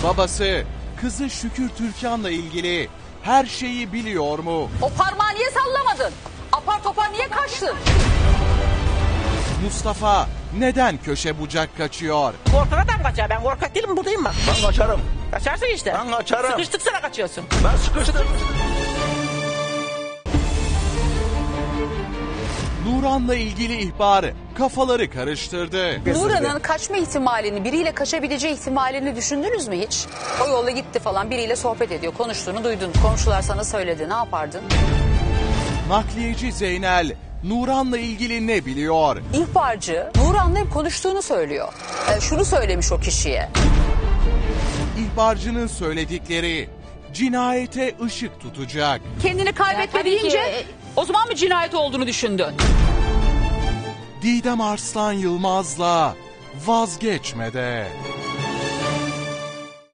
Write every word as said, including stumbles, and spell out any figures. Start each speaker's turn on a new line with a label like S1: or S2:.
S1: Babası kızı Şükür Türkan'la ilgili her şeyi biliyor mu?
S2: O parmağı niye sallamadın? Apar topar niye kaçtın?
S1: Mustafa neden köşe bucak kaçıyor?
S3: Korkadan kaçar. Ben korkak değilim, buradayım bak.
S4: Ben kaçarım.
S3: Kaçarsın işte.
S4: Ben kaçarım.
S3: Sıkıştık sana kaçıyorsun.
S4: Ben sıkıştım.
S1: Nuran'la ilgili ihbar kafaları karıştırdı.
S2: Nuran'ın kaçma ihtimalini, biriyle kaçabileceği ihtimalini düşündünüz mü hiç? O yolla gitti falan, biriyle sohbet ediyor, konuştuğunu duydun. Komşular sana söyledi, ne yapardın?
S1: Nakliyeci Zeynel Nuran'la ilgili ne biliyor?
S2: İhbarcı Nuran'la hep konuştuğunu söylüyor. Ee, şunu söylemiş o kişiye.
S1: İhbarcının söyledikleri cinayete ışık tutacak.
S2: Kendini kaybetme
S3: Ya tabii
S2: deyince
S3: ki.
S2: o zaman mı cinayet olduğunu düşündün?
S1: Didem Arslan Yılmaz'la vazgeçmede.